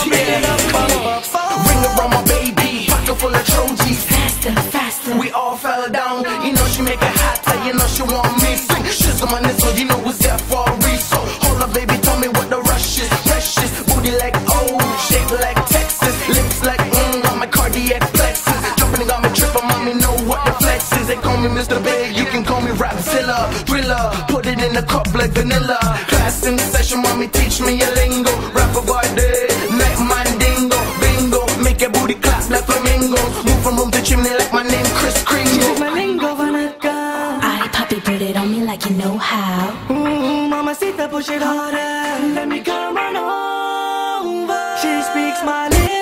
it up. Ring around my baby, pocket full of Trojans. Faster, faster. We all fell down. You know she make it hotter, you know she want me. So she's on my nipple, you know it's there for a reason. Hold up, baby, tell me what the rush is. Precious, booty like oh, shape like Texas, lips like on my cardiac plexus. Jumping got me tripping, mommy know what the flex is. They call me Mr. Big, you can call me Rapzilla. Thriller, put it in a cup like vanilla. Class in session, mommy teach me a lingo. Rap about day, night mandingo, bingo. Make your booty clap like flamingo. Move from room to chimney like my name Chris Kringle. My lingo vanaka. I poppy put it on me like you know how. Mamacita push it harder. Let me come on over. She speaks my language.